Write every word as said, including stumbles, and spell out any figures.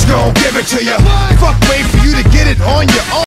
gon' give it to ya. Fuck, wait for you to get it on your own.